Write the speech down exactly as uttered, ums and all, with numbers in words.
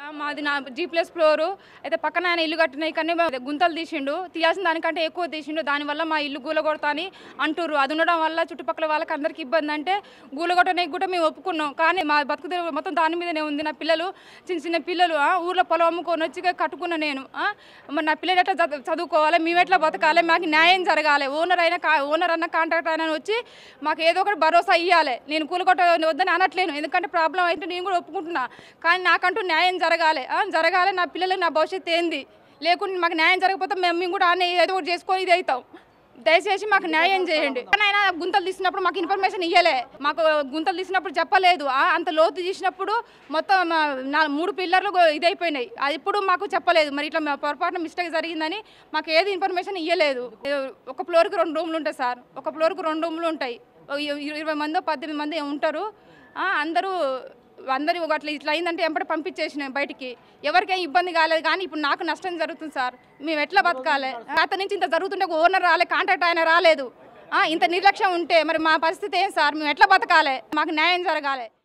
మాది నా G plus floor అయితే పక్కన ఆయన ఇల్లు కట్టినాయి కానీ గుంతలు తీసిండు తీయాల్సిన దానికంటే ఎక్కువ తీసిండు దానివల్ల మా ఇల్లు గూలగొడతా అని అంటుర్రు. అది ఉండడం వల్ల చుట్టుపక్కల వాళ్ళకి అందరికి ఇబ్బంది. అంటే గూలగొట్టడానికి కూడా మేము ఒప్పుకున్నాం కానీ మా బతుకు మొత్తం దాని మీదనే ఉంది. నా పిల్లలు చిన్న చిన్న పిల్లలు ఊర్లో పొలం అమ్ముకొని వచ్చి కట్టుకున్న నేను మరి నా పిల్లలు ఎట్లా చదువుకోవాలి, మేము ఎట్లా బతకాలి, మాకు న్యాయం జరగాలి. ఓనర్ అయినా ఓనర్ అన్న కాంట్రాక్టర్ అయినా వచ్చి మాకు ఏదో ఒకటి భరోసా ఇవ్వాలి. నేను కూలగొట్ట వద్దని అనట్లేను, ఎందుకంటే ప్రాబ్లం అయితే నేను కూడా ఒప్పుకుంటున్నా. కానీ నాకంటూ న్యాయం జరగాలి జరగాలి నా పిల్లలు నా భవిష్యత్తు ఏంది, లేకుంటే మాకు న్యాయం జరగకపోతే మేము కూడా అన్నీ ఏదో ఒకటి చేసుకొని ఇది అవుతాం. దయచేసి మాకు న్యాయం చేయండి. ఆయన గుంతలు తీసినప్పుడు మాకు ఇన్ఫర్మేషన్ ఇవ్వలే, మాకు గుంతలు తీసినప్పుడు చెప్పలేదు. అంత లోతు తీసినప్పుడు మొత్తం నా మూడు పిల్లర్లు ఇదైపోయినాయి, అది ఇప్పుడు మాకు చెప్పలేదు. మరి ఇట్లా పొరపాటున మిస్టేక్ జరిగిందని మాకు ఏది ఇన్ఫర్మేషన్ ఇవ్వలేదు. ఒక ఫ్లోర్కి రెండు రూమ్లు ఉంటాయి సార్, ఒక ఫ్లోర్కి రెండు రూమ్లు ఉంటాయి. ఇరవై మందో పద్దెనిమిది మంది ఉంటారు. అందరూ అందరూ అట్లా ఇట్లా అయిందంటే ఎంపటి పంపించేసినాయి బయటికి. ఎవరికేం ఇబ్బంది కాలేదు కానీ ఇప్పుడు నాకు నష్టం జరుగుతుంది సార్. మేము ఎట్లా బతకాలి? అతని నుంచి ఇంత జరుగుతుంటే ఓనర్ రాలే, కాంట్రాక్ట్ ఆయన రాలేదు. ఇంత నిర్లక్ష్యం ఉంటే మరి మా పరిస్థితి ఏం సార్? మేము ఎట్లా బతకాలి? మాకు న్యాయం జరగాలి.